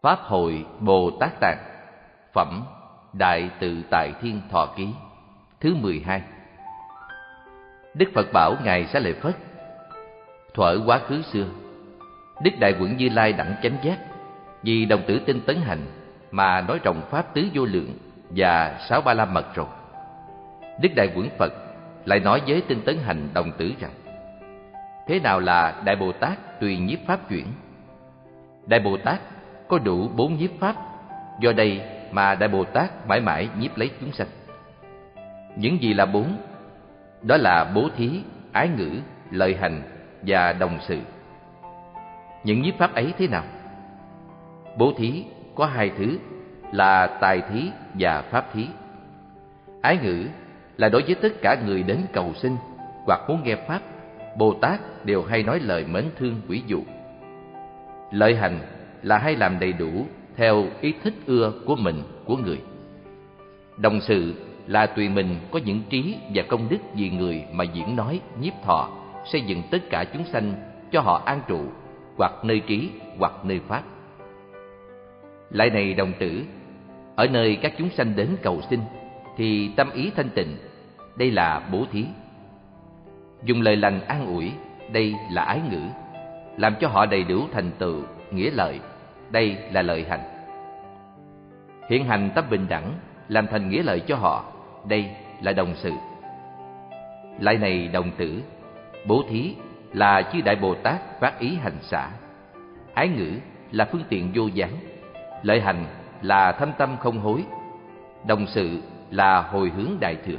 Pháp Hội Bồ Tát Tạng. Phẩm Đại Tự Tại Thiên Thọ Ký thứ 12. Đức Phật bảo Ngài Xá Lợi Phất: thuở quá khứ xưa, Đức Đại Quận Như Lai đẳng chánh giác, vì đồng tử tinh tấn hành mà nói rộng pháp tứ vô lượng và 6 ba la mật rồi. Đức Đại Quận Phật lại nói với tinh tấn hành đồng tử rằng: thế nào là Đại Bồ Tát tùy nhiếp pháp chuyển? Đại Bồ Tát có đủ 4 nhiếp pháp, do đây mà Đại Bồ Tát mãi mãi nhiếp lấy chúng sanh. Những gì là 4? Đó là bố thí, ái ngữ, lợi hành và đồng sự. Những nhiếp pháp ấy thế nào? Bố thí có 2 thứ là tài thí và pháp thí. Ái ngữ là đối với tất cả người đến cầu xin hoặc muốn nghe pháp, Bồ Tát đều hay nói lời mến thương quý dụ. Lợi hành là hay làm đầy đủ theo ý thích ưa của mình, của người. Đồng sự là tùy mình có những trí và công đức vì người mà diễn nói, nhiếp thọ, xây dựng tất cả chúng sanh cho họ an trụ, hoặc nơi trí, hoặc nơi pháp. Lại này đồng tử, ở nơi các chúng sanh đến cầu xin thì tâm ý thanh tịnh, đây là bố thí. Dùng lời lành an ủi, đây là ái ngữ, làm cho họ đầy đủ thành tựu, nghĩa lợi, đây là lợi hành. Hiện hành tâm bình đẳng, làm thành nghĩa lợi cho họ, đây là đồng sự. Lại này đồng tử, bố thí là chư Đại Bồ Tát phát ý hành xả, ái ngữ là phương tiện vô gián, lợi hành là thâm tâm không hối, đồng sự là hồi hướng đại thừa.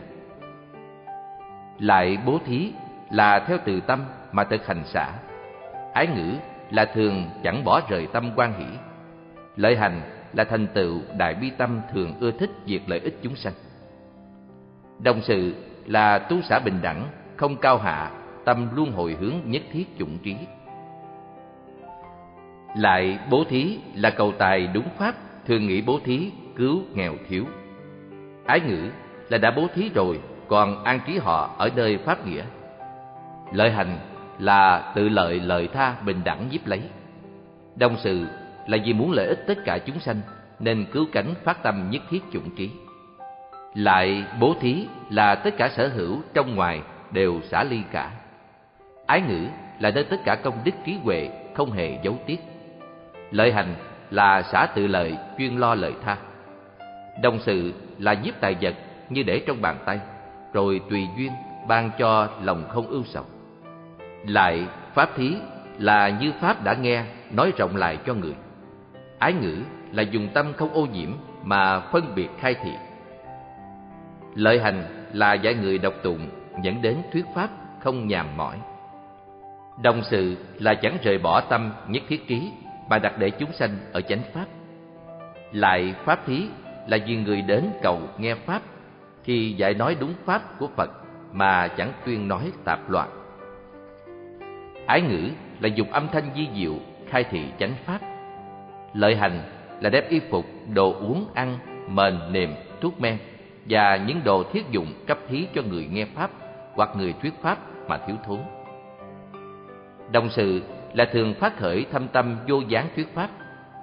Lại bố thí là theo từ tâm mà thực hành xả, ái ngữ là thường chẳng bỏ rời tâm quan hỷ, lợi hành là thành tựu đại bi tâm thường ưa thích việc lợi ích chúng sanh. Đồng sự là tu xả bình đẳng, không cao hạ, tâm luôn hồi hướng nhất thiết chủng trí. Lại bố thí là cầu tài đúng pháp, thường nghĩ bố thí cứu nghèo thiếu. Ái ngữ là đã bố thí rồi, còn an trí họ ở nơi pháp nghĩa. Lợi hành là tự lợi lợi tha bình đẳng nhiếp lấy. Đồng sự là vì muốn lợi ích tất cả chúng sanh nên cứu cánh phát tâm nhất thiết chủng trí. Lại bố thí là tất cả sở hữu trong ngoài đều xả ly cả. Ái ngữ là nơi tất cả công đức trí huệ không hề giấu tiếc. Lợi hành là xả tự lợi chuyên lo lợi tha. Đồng sự là nhiếp tài vật như để trong bàn tay, rồi tùy duyên ban cho lòng không ưu sầu. Lại pháp thí là như pháp đã nghe nói rộng lại cho người. Ái ngữ là dùng tâm không ô nhiễm mà phân biệt khai thị. Lợi hành là dạy người đọc tụng dẫn đến thuyết pháp không nhàm mỏi. Đồng sự là chẳng rời bỏ tâm nhất thiết trí mà đặt để chúng sanh ở chánh pháp. Lại pháp thí là vì người đến cầu nghe pháp thì dạy nói đúng pháp của Phật mà chẳng tuyên nói tạp loạn. Ái ngữ là dùng âm thanh di diệu khai thị chánh pháp. Lợi hành là đem y phục, đồ uống ăn, mền nệm, thuốc men và những đồ thiết dụng cấp thí cho người nghe pháp hoặc người thuyết pháp mà thiếu thốn. Đồng sự là thường phát khởi thâm tâm vô gián thuyết pháp.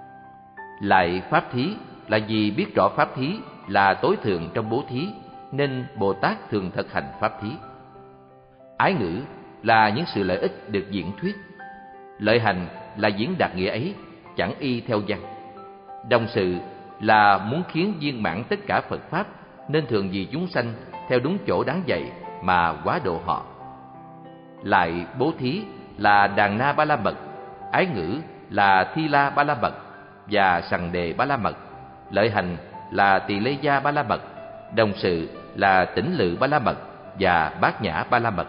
Lại pháp thí là vì biết rõ pháp thí là tối thượng trong bố thí nên Bồ Tát thường thực hành pháp thí. Ái ngữ là những sự lợi ích được diễn thuyết. Lợi hành là diễn đạt nghĩa ấy, chẳng y theo văn. Đồng sự là muốn khiến viên mãn tất cả Phật pháp nên thường vì chúng sanh theo đúng chỗ đáng dạy mà quá độ họ. Lại bố thí là đàn na ba la mật, ái ngữ là thi la ba la mật và sằng đề ba la mật, lợi hành là tỳ lê gia ba la mật, đồng sự là tỉnh lự ba la mật và bát nhã ba la mật.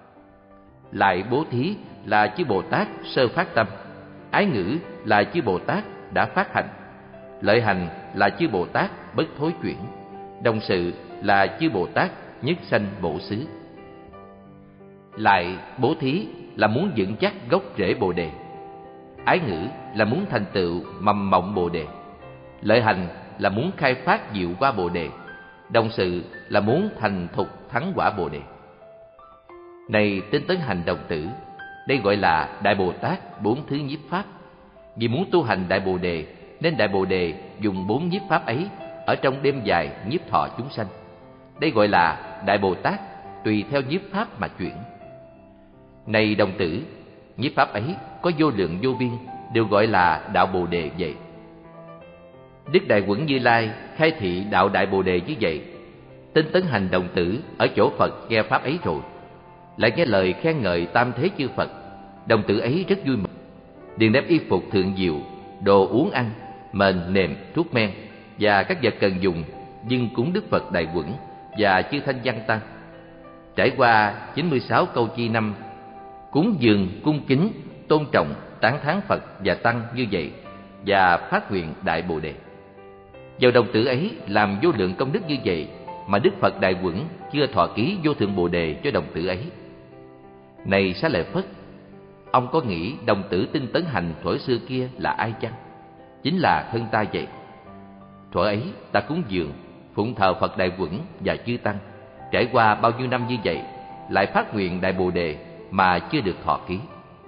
Lại bố thí là chư Bồ Tát sơ phát tâm, ái ngữ là chư Bồ Tát đã phát hành, lợi hành là chư Bồ Tát bất thối chuyển, đồng sự là chư Bồ Tát nhất sanh bổ xứ. Lại bố thí là muốn vững chắc gốc rễ Bồ đề, ái ngữ là muốn thành tựu mầm mộng Bồ đề, lợi hành là muốn khai phát diệu qua Bồ đề, đồng sự là muốn thành thục thắng quả Bồ đề. Này tinh tấn hành đồng tử, đây gọi là Đại Bồ Tát 4 thứ nhiếp pháp. Vì muốn tu hành Đại Bồ đề nên Đại Bồ Đề dùng 4 nhiếp pháp ấy ở trong đêm dài nhiếp thọ chúng sanh. Đây gọi là Đại Bồ Tát tùy theo nhiếp pháp mà chuyển. Này đồng tử, nhiếp pháp ấy có vô lượng vô biên, đều gọi là đạo Bồ Đề vậy. Đức Đại Quẩn Như Lai khai thị đạo Đại Bồ Đề như vậy. Tinh tấn hành đồng tử ở chỗ Phật nghe pháp ấy rồi, lại nghe lời khen ngợi tam thế chư Phật, đồng tử ấy rất vui mừng, liền đem y phục thượng diệu, đồ uống ăn, mền nệm, thuốc men và các vật cần dùng dâng cúng Đức Phật Đại Quẩn và chư Thanh Văn Tăng. Trải qua 96 câu chi năm, cúng dường cung kính tôn trọng tán thán Phật và Tăng như vậy, và phát nguyện Đại Bồ Đề. Vào đồng tử ấy làm vô lượng công đức như vậy mà Đức Phật Đại Quẩn chưa thọ ký vô thượng Bồ Đề cho đồng tử ấy. Này Xá Lợi Phất, ông có nghĩ đồng tử tinh tấn hành thuở xưa kia là ai chăng? Chính là thân ta vậy. Thuở ấy ta cúng dường phụng thờ Phật Đại Quẩn và chư Tăng, trải qua bao nhiêu năm như vậy, lại phát nguyện Đại Bồ Đề mà chưa được thọ ký.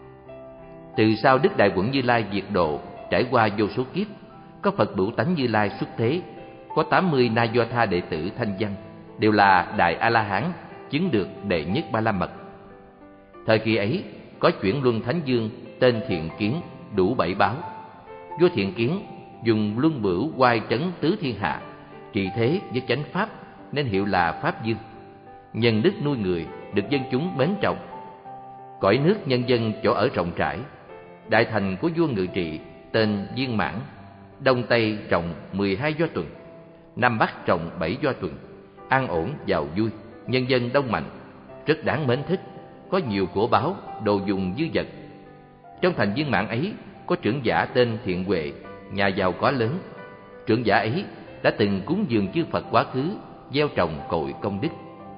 Từ sau Đức Đại Quẩn Như Lai diệt độ, trải qua vô số kiếp, có Phật Bửu Tánh Như Lai xuất thế, có 80 Na Do Tha đệ tử thanh văn, đều là Đại A-la-hán, chứng được đệ nhất Ba La Mật. Thời kỳ ấy, có chuyển luân Thánh Dương tên Thiện Kiến, đủ 7 báo. Vua Thiện Kiến dùng luân bửu oai trấn tứ thiên hạ, trị thế với chánh pháp, nên hiệu là Pháp Dương. Nhân đức nuôi người, được dân chúng mến trọng. Cõi nước nhân dân chỗ ở rộng rãi. Đại thành của vua ngự trị tên Viên Mãn, Đông Tây trồng 12 do tuần, Nam Bắc trồng 7 do tuần, an ổn giàu vui, nhân dân đông mạnh, rất đáng mến thích, có nhiều của báu, đồ dùng dư dật. Trong thành Viên Mãn ấy có trưởng giả tên Thiện Huệ, nhà giàu có lớn. Trưởng giả ấy đã từng cúng dường chư Phật quá khứ, gieo trồng cội công đức.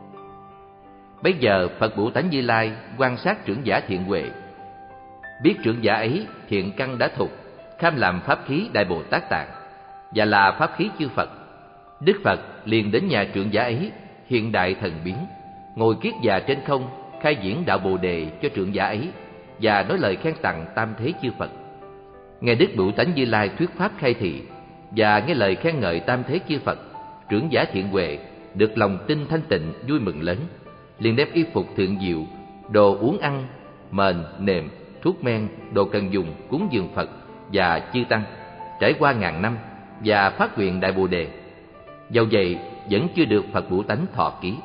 Bây giờ Phật Bửu Tánh Như Lai quan sát trưởng giả Thiện Huệ, biết trưởng giả ấy thiện căn đã thục, kham làm pháp khí Đại Bồ Tát Tạng và là pháp khí chư Phật. Đức Phật liền đến nhà trưởng giả ấy, hiện đại thần biến, ngồi kiết già trên không, khai diễn đạo Bồ Đề cho trưởng giả ấy và nói lời khen tặng tam thế chư Phật. Nghe Đức Bửu Tánh Như Lai thuyết pháp khai thị và nghe lời khen ngợi tam thế chư Phật, trưởng giả Thiện Huệ được lòng tin thanh tịnh, vui mừng lớn, liền đem y phục thượng diệu, đồ uống ăn, mền nệm, thuốc men, đồ cần dùng cúng dường Phật và chư Tăng, trải qua ngàn năm và phát nguyện Đại Bồ Đề. Dầu vậy vẫn chưa được Phật Bửu Tánh thọ ký.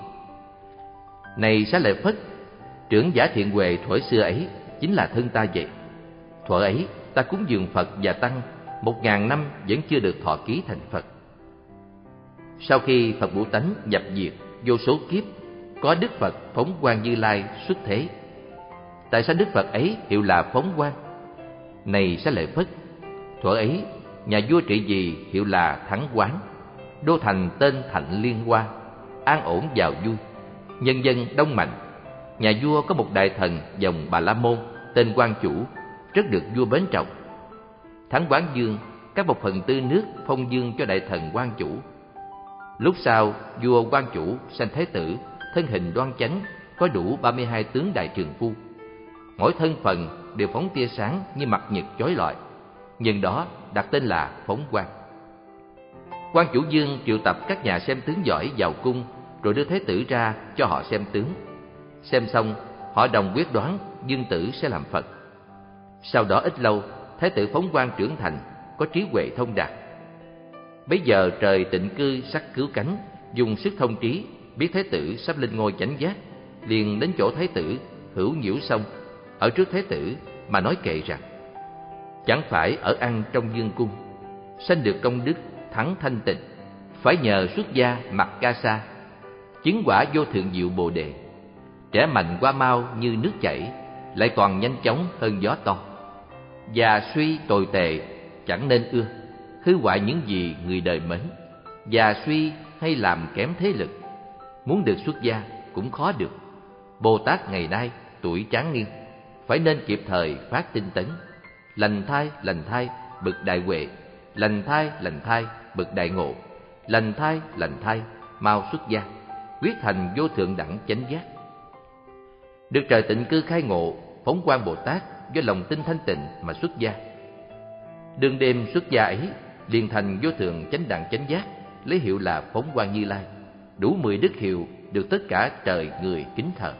Này Xá Lợi Phất, trưởng giả Thiện Huệ thuở xưa ấy chính là thân ta vậy. Thuở ấy ta cúng dường Phật và Tăng 1000 năm vẫn chưa được thọ ký thành Phật. Sau khi Phật Bửu Tánh nhập diệt vô số kiếp, có Đức Phật Phóng Quang Như Lai xuất thế. Tại sao Đức Phật ấy hiệu là Phóng Quang? Này Xá Lợi Phất, thuở ấy nhà vua trị vì hiệu là Thắng Quán, đô thành tên Thạnh Liên Hoa, an ổn giàu vui, nhân dân đông mạnh. Nhà vua có một đại thần dòng Bà La Môn tên Quang Chủ, rất được vua mến trọng. Thắng Quán Dương các một phần tư nước phong dương cho đại thần Quang Chủ. Lúc sau vua Quang Chủ sanh thái tử, thân hình đoan chánh, có đủ 32 tướng đại trường phu. Mỗi thân phần đều phóng tia sáng như mặt nhật chói lọi, nhân đó đặt tên là Phóng Quang. Quang Chủ Dương triệu tập các nhà xem tướng giỏi vào cung, rồi đưa thái tử ra cho họ xem tướng. Xem xong, họ đồng quyết đoán Dương tử sẽ làm Phật. Sau đó ít lâu, thái tử Phóng Quang trưởng thành, có trí huệ thông đạt. Bấy giờ trời tịnh cư sắc cứu cánh, dùng sức thông trí, biết thái tử sắp lên ngôi chánh giác, liền đến chỗ thái tử, hữu nhiễu xong, ở trước thái tử mà nói kệ rằng: chẳng phải ở ăn trong dương cung, sanh được công đức thắng thanh tịnh, phải nhờ xuất gia mặc ca sa, chứng quả vô thượng diệu Bồ Đề. Trẻ mạnh qua mau như nước chảy, lại còn nhanh chóng hơn gió to. Già suy tồi tệ chẳng nên ưa, hư hoại những gì người đời mến. Già suy hay làm kém thế lực, muốn được xuất gia cũng khó được. Bồ Tát ngày nay tuổi tráng niên, phải nên kịp thời phát tinh tấn. Lành thai bậc đại huệ, lành thai bậc đại ngộ, lành thai mau xuất gia, quyết thành vô thượng đẳng chánh giác. Được trời tịnh cư khai ngộ, Phóng Quang Bồ Tát do lòng tin thanh tịnh mà xuất gia. Đương đêm xuất gia ấy, liền thành vô thượng chánh đẳng chánh giác, lấy hiệu là Phóng Quang Như Lai, đủ 10 đức hiệu được tất cả trời người kính thờ.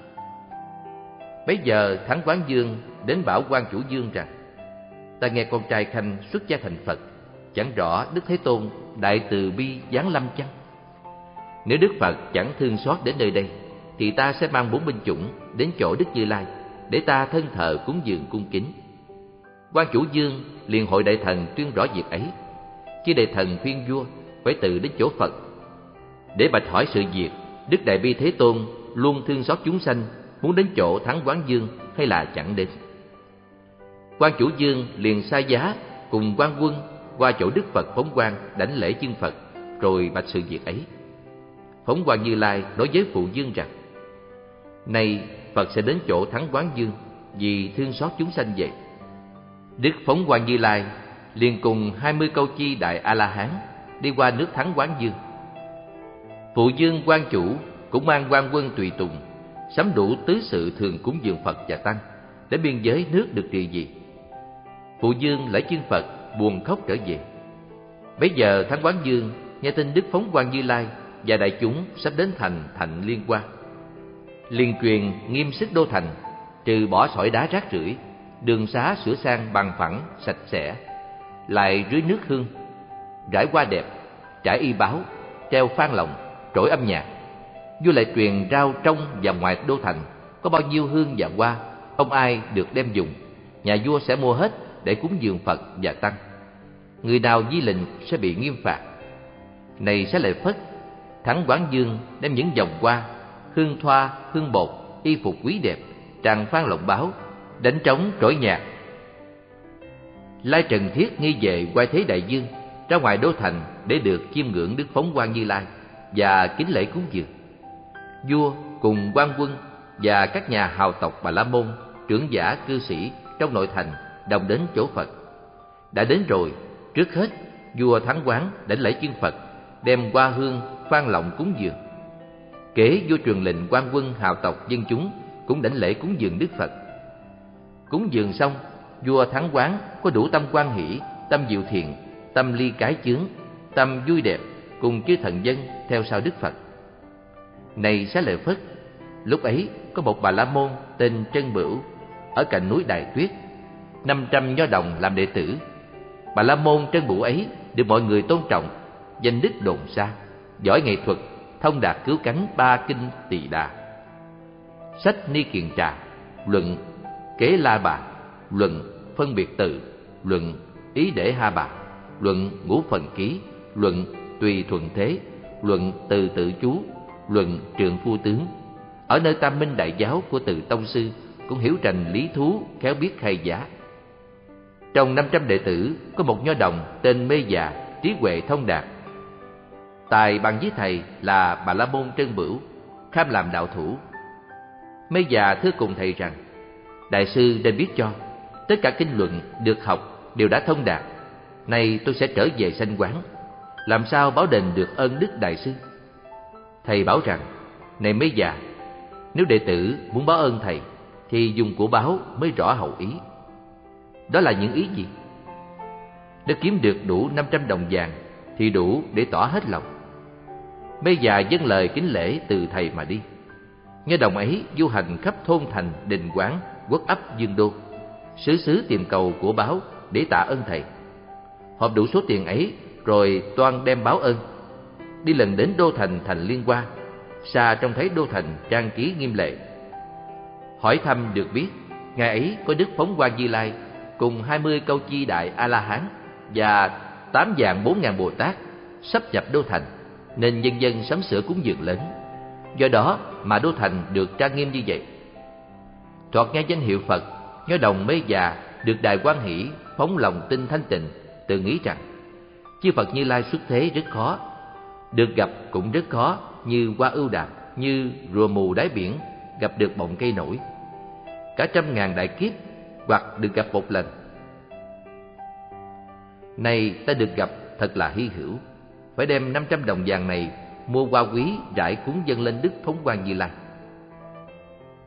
Bấy giờ Thắng Quán Dương đến bảo Quan Chủ Dương rằng: ta nghe con trai Khanh xuất gia thành Phật, chẳng rõ Đức Thế Tôn đại từ bi giáng lâm chăng? Nếu Đức Phật chẳng thương xót đến nơi đây, thì ta sẽ mang 4 binh chủng đến chỗ Đức Như Lai, để ta thân thờ cúng dường cung kính. Quan Chủ Dương liền hội đại thần tuyên rõ việc ấy. Chư đại thần khuyên vua phải tự đến chỗ Phật để bạch hỏi sự việc Đức Đại Bi Thế Tôn luôn thương xót chúng sanh, muốn đến chỗ Thắng Quán Dương hay là chẳng đến. Quan Chủ Dương liền sai giá cùng quan quân qua chỗ Đức Phật Phóng Quang đảnh lễ chân Phật, rồi bạch sự việc ấy. Phóng Quang Như Lai nói với Phụ Dương rằng: nay Phật sẽ đến chỗ Thắng Quán Dương vì thương xót chúng sanh vậy. Đức Phóng Quang Như Lai liền cùng 20 câu chi đại A-la-hán đi qua nước Thắng Quán Dương. Phụ Dương quan chủ cũng mang quan quân tùy tùng, sắm đủ tứ sự thường cúng dường Phật và tăng, để biên giới nước được trị vì. Phụ Dương lễ chân Phật buồn khóc trở về. Bấy giờ Thắng Quán Dương nghe tin Đức Phóng Quang Như Lai và đại chúng sắp đến thành Thạnh Liên Hoa, liền truyền nghiêm sức đô thành, trừ bỏ sỏi đá rác rưởi, đường xá sửa sang bằng phẳng sạch sẽ, lại rưới nước hương, rải hoa đẹp, trải y báo, treo phan lồng, trỗi âm nhạc. Vua lại truyền rao trong và ngoài đô thành có bao nhiêu hương và hoa, không ai được đem dùng, nhà vua sẽ mua hết để cúng dường Phật và tăng. Người nào vi lệnh sẽ bị nghiêm phạt. Này Xá Lợi Phất, Thắng Quán Dương đem những vòng hoa, hương thoa, hương bột, y phục quý đẹp, tràng phan lộng báo, đánh trống trỗi nhạc. Lai Trần Thiết nghi về Quai Thế Đại Dương ra ngoài đô thành để được chiêm ngưỡng Đức Phóng Quang Như Lai và kính lễ cúng dường. Vua cùng quan quân và các nhà hào tộc Bà La Môn, trưởng giả cư sĩ trong nội thành đồng đến chỗ Phật. Đã đến rồi, trước hết vua Thắng Quán đảnh lễ chân Phật, đem hoa hương phan lộng cúng dường. Kế vua truyền lệnh quan quân hào tộc dân chúng cũng đảnh lễ cúng dường Đức Phật. Cúng dường xong, vua Thắng Quán có đủ tâm quan hỷ, tâm diệu thiện, tâm ly cái chướng, tâm vui đẹp, cùng chư thần dân theo sau Đức Phật. Này Xá Lợi Phất, lúc ấy có một Bà La Môn tên Trân Bửu ở cạnh núi Đài Tuyết, 500 nho đồng làm đệ tử. Bà La Môn Trân Bửu ấy được mọi người tôn trọng, danh đức đồn xa, giỏi nghệ thuật, thông đạt cứu cánh 3 kinh Tỳ Đà. Sách Ni Kiền Trà, luận Kế La Bà, luận Phân Biệt Tự, luận Ý Để Ha Bà, luận Ngũ Phần Ký, luận Tùy Thuận Thế, luận Từ Tự Chú, luận Trường Phu Tướng. Ở nơi Tam Minh Đại Giáo của Từ Tông Sư cũng hiểu rành lý thú, khéo biết khai giá. Trong 500 đệ tử có một nho đồng tên Mê Già, trí huệ thông đạt, tài bằng với thầy là Bà La Môn Trân Bửu, kham làm đạo thủ. Mê Già thưa cùng thầy rằng: đại sư nên biết cho, tất cả kinh luận được học đều đã thông đạt. Nay tôi sẽ trở về sanh quán, làm sao báo đền được ơn đức đại sư? Thầy bảo rằng: này Mê Già, nếu đệ tử muốn báo ơn thầy thì dùng của báo mới rõ hậu ý. Đó là những ý gì? Nếu kiếm được đủ 500 đồng vàng thì đủ để tỏ hết lòng. Mê Già dâng lời kính lễ từ thầy mà đi. Nghe đồng ấy du hành khắp thôn thành, đình quán, quốc ấp Dương Đô, xứ xứ tìm cầu của báo để tạ ơn thầy. Họp đủ số tiền ấy rồi toan đem báo ơn. Đi lần đến đô thành Thành Liên Hoa, xa trông thấy đô thành trang trí nghiêm lệ. Hỏi thăm được biết, ngày ấy có Đức Phóng Quang Như Lai cùng 20 câu chi đại A-la-hán và 8 vạn 4.000 Bồ Tát sắp nhập đô thành, nên dân dân sắm sửa cúng dường lớn. Do đó mà đô thành được trang nghiêm như vậy. Thoạt nghe danh hiệu Phật, nho đồng Mê Già được Đại Quan Hỷ phóng lòng tin thanh tịnh, tự nghĩ rằng chư Phật Như Lai xuất thế rất khó, được gặp cũng rất khó, như hoa ưu đàm, như rùa mù đáy biển gặp được bọng cây nổi. Cả 100.000 đại kiếp hoặc được gặp một lần. Này ta được gặp thật là hy hữu, phải đem 500 đồng vàng này mua hoa quý rải cúng dâng lên Đức Phóng Quang Như Lai,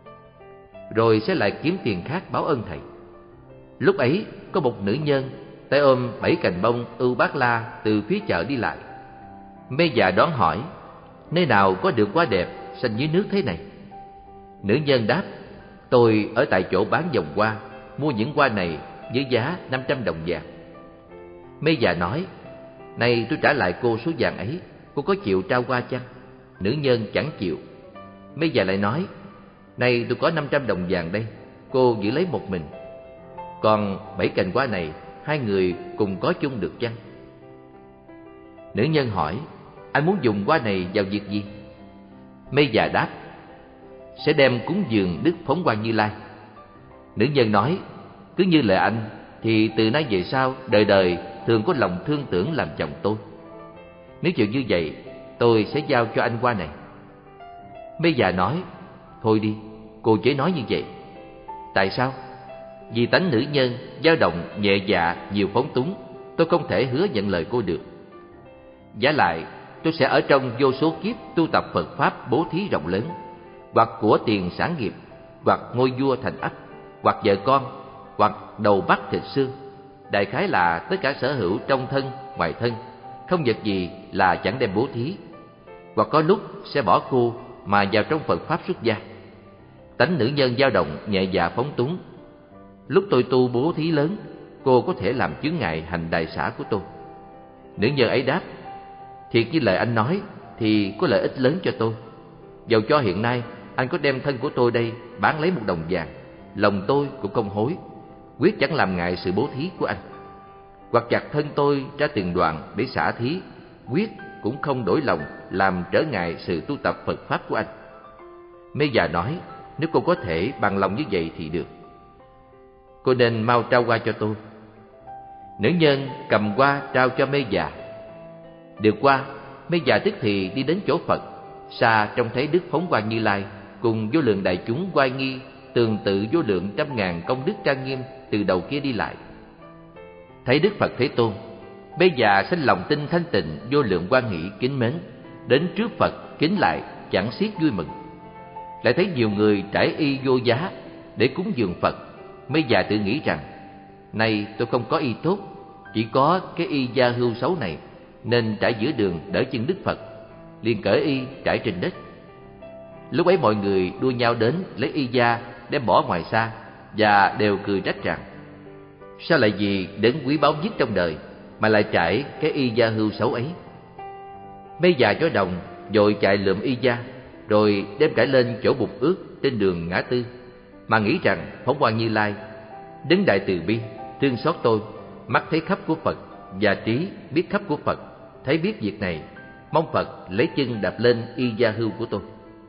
rồi sẽ lại kiếm tiền khác báo ơn thầy. Lúc ấy có một nữ nhân tay ôm 7 cành bông ưu bát la từ phía chợ đi lại. Mê già đón hỏi: nơi nào có được hoa đẹp xanh dưới nước thế này? Nữ nhân đáp: tôi ở tại chỗ bán vòng hoa, mua những hoa này với giá 500 đồng vàng. Mê già nói: nay tôi trả lại cô số vàng ấy, cô có chịu trao hoa chăng? Nữ nhân chẳng chịu. Mê già lại nói: nay tôi có 500 đồng vàng đây, cô giữ lấy một mình. Còn 7 cành hoa này, hai người cùng có chung được chăng? Nữ nhân hỏi: anh muốn dùng hoa này vào việc gì? Mê già đáp: sẽ đem cúng dường Đức Phóng Quang Như Lai. Nữ nhân nói: cứ như lời anh thì từ nay về sau đời đời thường có lòng thương tưởng làm chồng tôi. Nếu chịu như vậy, tôi sẽ giao cho anh hoa này. Mê già nói: thôi đi, cô chớ nói như vậy. Tại sao? Vì tánh nữ nhân dao động, nhẹ dạ, nhiều phóng túng, tôi không thể hứa nhận lời cô được. Vả lại, tôi sẽ ở trong vô số kiếp tu tập Phật Pháp bố thí rộng lớn, hoặc của tiền sản nghiệp, hoặc ngôi vua thành ách, hoặc vợ con, hoặc đầu bắp thịt xương. Đại khái là tất cả sở hữu trong thân, ngoài thân, không vật gì là chẳng đem bố thí. Hoặc có lúc sẽ bỏ cô mà vào trong Phật Pháp xuất gia. Tánh nữ nhân dao động, nhẹ dạ phóng túng. Lúc tôi tu bố thí lớn, cô có thể làm chướng ngại hành đại xã của tôi. Nữ nhân ấy đáp: thiệt như lời anh nói thì có lợi ích lớn cho tôi. Dầu cho hiện nay anh có đem thân của tôi đây bán lấy 1 đồng vàng, lòng tôi cũng không hối, quyết chẳng làm ngại sự bố thí của anh. Hoặc chặt thân tôi ra từng đoạn để xả thí, quyết cũng không đổi lòng làm trở ngại sự tu tập Phật Pháp của anh. Mê già nói: nếu cô có thể bằng lòng như vậy thì được. Cô nên mau trao hoa cho tôi. Nữ nhân cầm hoa trao cho mê già. Được hoa, mê già tức thì đi đến chỗ Phật. Xa trông thấy Đức Phóng Quang Như Lai cùng vô lượng đại chúng oai nghi, tường tự vô lượng trăm ngàn công đức trang nghiêm từ đầu kia đi lại. Thấy Đức Phật Thế Tôn, mê già sinh lòng tin thanh tịnh, vô lượng hoan hỷ kính mến, đến trước Phật kính lại chẳng xiết vui mừng. Lại thấy nhiều người trải y vô giá để cúng dường Phật, mê già tự nghĩ rằng: nay tôi không có y tốt, chỉ có cái y da hưu xấu này, nên trải giữa đường đỡ chân Đức Phật. Liền cởi y trải trên đất. Lúc ấy mọi người đua nhau đến lấy y da đem bỏ ngoài xa, và đều cười trách rằng: sao lại vì đến quý báu nhất trong đời mà lại trải cái y da hưu xấu ấy? Mê già chó đồng vội chạy lượm y da, rồi đem trải lên chỗ bục ướt trên đường ngã tư, mà nghĩ rằng Phóng Quang Như Lai đứng đại từ bi, thương xót tôi, mắt thấy khắp của Phật và trí biết khắp của Phật, thấy biết việc này, mong Phật lấy chân đạp lên y da hưu của tôi.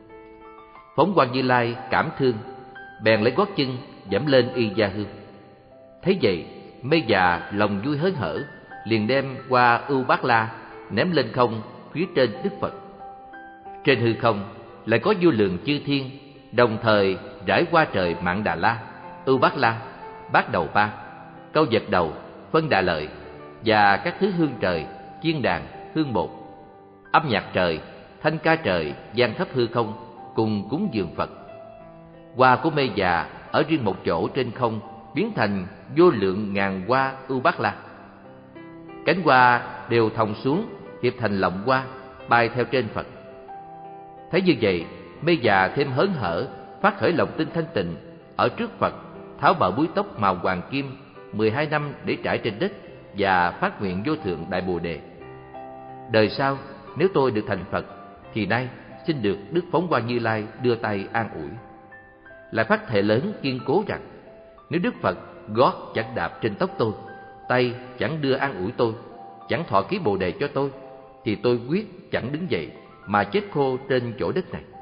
Phóng Quang Như Lai cảm thương, bèn lấy gót chân dẫm lên y da hưu. Thấy vậy, mê già lòng vui hớn hở, liền đem qua ưu bát la ném lên không phía trên Đức Phật. Trên hư không lại có vô lượng chư thiên đồng thời rải qua trời Mạn Đà La, ưu bát la, bát đầu ba, câu vật đầu, phân đà lợi, và các thứ hương trời, chiên đàn, hương bột, âm nhạc trời, thanh ca trời vang khắp hư không, cùng cúng dường Phật. Hoa của mê già ở riêng một chỗ trên không biến thành vô lượng ngàn hoa ưu bát la. Cánh hoa đều thòng xuống, hiệp thành lọng hoa, bay theo trên Phật. Thấy như vậy, mê già thêm hớn hở, phát khởi lòng tin thanh tịnh, ở trước Phật tháo bờ búi tóc màu hoàng kim 12 năm để trải trên đất, và phát nguyện vô thượng đại bồ đề: đời sau nếu tôi được thành Phật thì nay xin được Đức Phóng Quang Như Lai đưa tay an ủi. Lại phát thệ lớn kiên cố rằng: nếu Đức Phật gót chẳng đạp trên tóc tôi, tay chẳng đưa an ủi tôi, chẳng thọ ký bồ đề cho tôi, thì tôi quyết chẳng đứng dậy mà chết khô trên chỗ đất này.